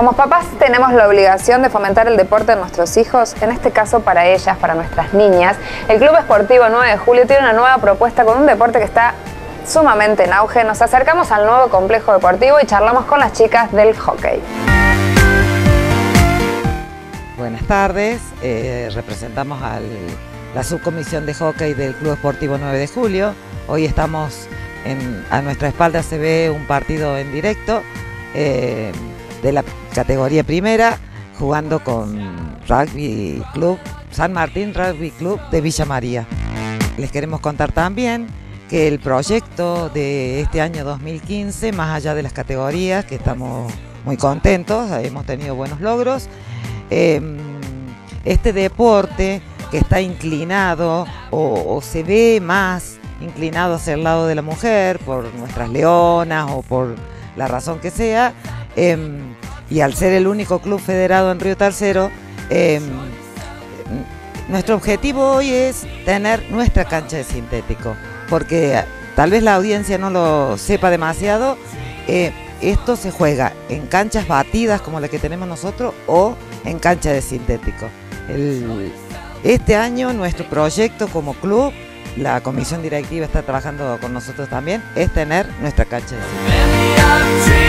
Como papás tenemos la obligación de fomentar el deporte de nuestros hijos, en este caso para ellas, para nuestras niñas. El Club Esportivo 9 de Julio tiene una nueva propuesta con un deporte que está sumamente en auge. Nos acercamos al nuevo complejo deportivo y charlamos con las chicas del hockey. Buenas tardes, representamos a la subcomisión de hockey del Club Esportivo 9 de Julio. Hoy estamos a nuestra espalda se ve un partido en directo de la categoría primera, jugando con Rugby Club San Martín Rugby Club de Villa María. Les queremos contar también que el proyecto de este año 2015, más allá de las categorías, que estamos muy contentos, hemos tenido buenos logros, este deporte que está inclinado o se ve más inclinado hacia el lado de la mujer por nuestras leonas o por la razón que sea, y al ser el único club federado en Río Tercero, nuestro objetivo hoy es tener nuestra cancha de sintético, porque tal vez la audiencia no lo sepa demasiado. Esto se juega en canchas batidas como la que tenemos nosotros o en cancha de sintético. Este año nuestro proyecto como club, la comisión directiva está trabajando con nosotros también, es tener nuestra cancha de sintético.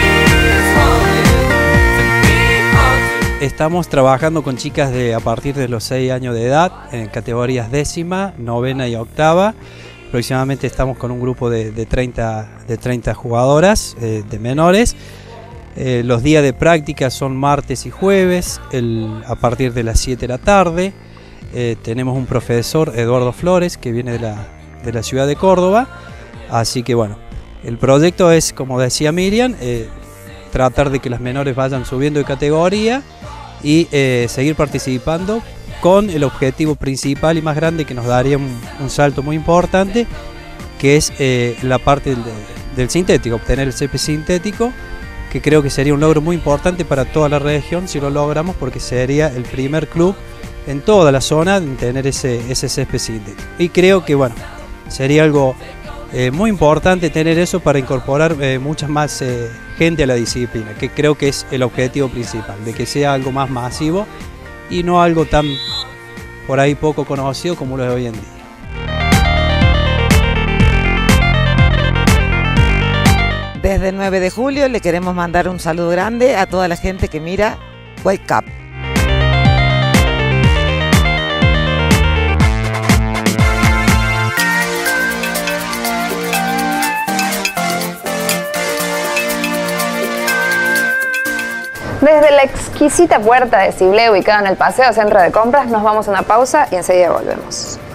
Estamos trabajando con chicas a partir de los 6 años de edad en categorías décima, novena y octava. Aproximadamente estamos con un grupo de 30 jugadoras de menores. Los días de práctica son martes y jueves a partir de las 7 de la tarde. Tenemos un profesor, Eduardo Flores, que viene de la ciudad de Córdoba. Así que bueno, el proyecto es, como decía Miriam, tratar de que las menores vayan subiendo de categoría y seguir participando con el objetivo principal y más grande que nos daría un salto muy importante, que es la parte del sintético, obtener el césped sintético, que creo que sería un logro muy importante para toda la región si lo logramos, porque sería el primer club en toda la zona en tener ese césped sintético. Y creo que bueno, sería algo muy importante tener eso para incorporar mucha más gente a la disciplina, que creo que es el objetivo principal, de que sea algo más masivo y no algo tan por ahí poco conocido como lo es hoy en día. Desde el 9 de julio le queremos mandar un saludo grande a toda la gente que mira Wake Up. Desde la exquisita puerta de Siblé, ubicada en el Paseo Centro de Compras, nos vamos a una pausa y enseguida volvemos.